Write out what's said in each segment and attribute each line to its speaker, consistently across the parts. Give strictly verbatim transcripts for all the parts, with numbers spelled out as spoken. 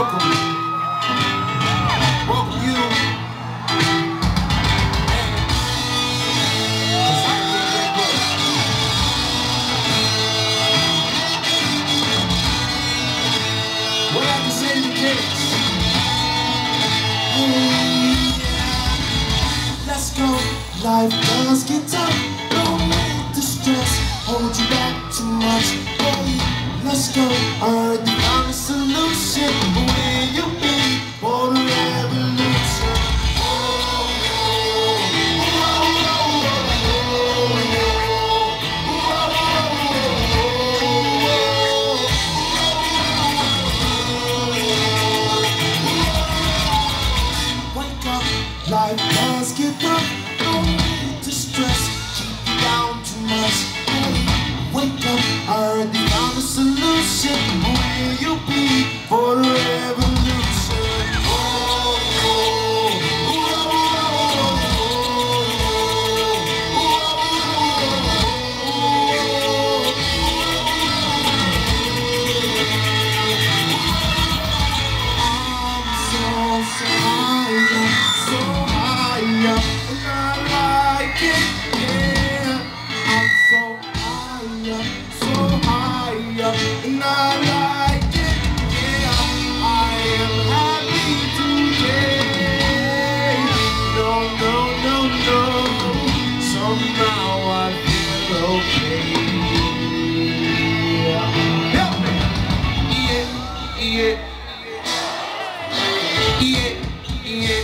Speaker 1: welcome, welcome you. What I can say to kids? Let's go. Life does get tough. Don't make the stress hold you back too much. Hey, let's go. I heard you found a solution. Where you be for the revolution? Wake up. Life does get rough. Don't need to stress. Keep you down too much. Hey, wake up. I heard you found a solution. Where you be for the revolution? Oh, oh, oh, I'm so, so high up, so high up, and I like it, yeah. I'm so high up, so high up, and I like it, yeah. I am happy today. No, no, no, no. Somehow I feel okay. Help me. Yeah, yeah. Yeah, yeah.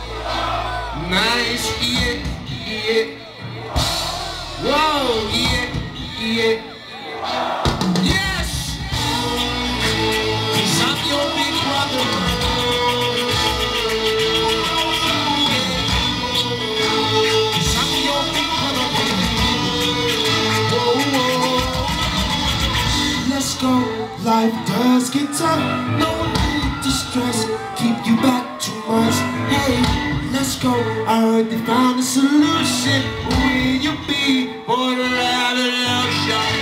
Speaker 1: Nice, yeah, yeah. Whoa, yeah, yeah. Yes! 'Cause I'm your big brother. Yeah. 'Cause I'm your big brother, baby. Whoa, whoa. Let's go. Life does get tough. No need to stress. Keep you back too much. Hey, let's go. I heard they found a solution. Where you be for the revolution?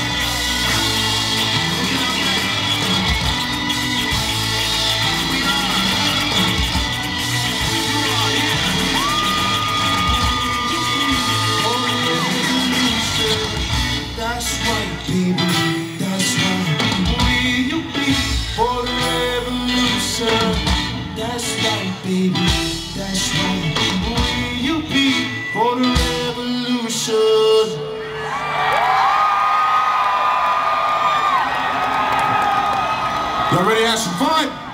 Speaker 1: That's right, baby. That's right. Where you be for the revolution? That's right, baby. That's right. Where you be for the revolution? Y'all ready to have some fun?